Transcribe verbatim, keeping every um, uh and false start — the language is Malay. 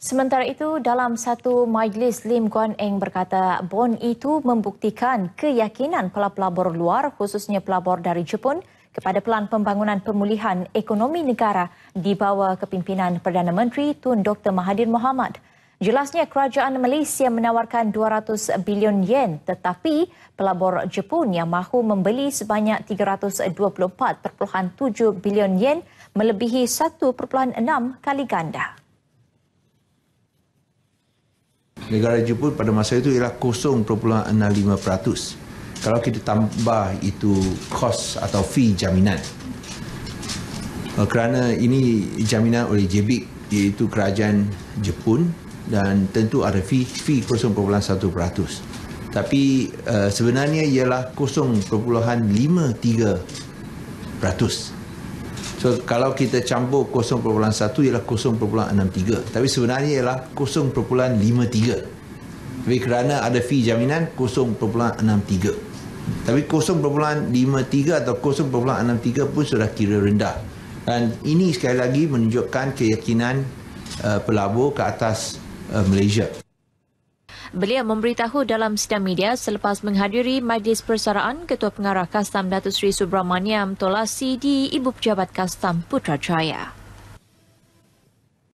Sementara itu, dalam satu majlis, Lim Guan Eng berkata bon itu membuktikan keyakinan pelabur luar, khususnya pelabur dari Jepun, kepada pelan pembangunan pemulihan ekonomi negara di bawah kepimpinan Perdana Menteri Tun Doktor Mahathir Mohamad. Jelasnya kerajaan Malaysia menawarkan dua ratus bilion yen, tetapi pelabur Jepun yang mahu membeli sebanyak tiga ratus dua puluh empat perpuluhan tujuh bilion yen melebihi satu perpuluhan enam kali ganda. Negara Jepun pada masa itu ialah kosong perpuluhan enam lima peratus. Kalau kita tambah itu kos atau fee jaminan. Kerana ini jaminan oleh J B I C, iaitu kerajaan Jepun, dan tentu ada fee, fee kosong perpuluhan satu peratus. Tapi uh, sebenarnya ialah kosong perpuluhan lima tiga peratus. So kalau kita campur kosong perpuluhan satu ialah kosong perpuluhan enam tiga. Tapi sebenarnya ialah kosong perpuluhan lima tiga. Tapi kerana ada fee jaminan kosong perpuluhan enam tiga. Tapi kosong perpuluhan lima tiga atau kosong perpuluhan enam tiga pun sudah kira rendah. Dan ini sekali lagi menunjukkan keyakinan uh, pelabur ke atas uh, Malaysia. Beliau memberitahu dalam sidang media selepas menghadiri majlis persaraan Ketua Pengarah Kastam Datuk Seri Subramaniam Tolasi di Ibu Pejabat Kastam Putrajaya.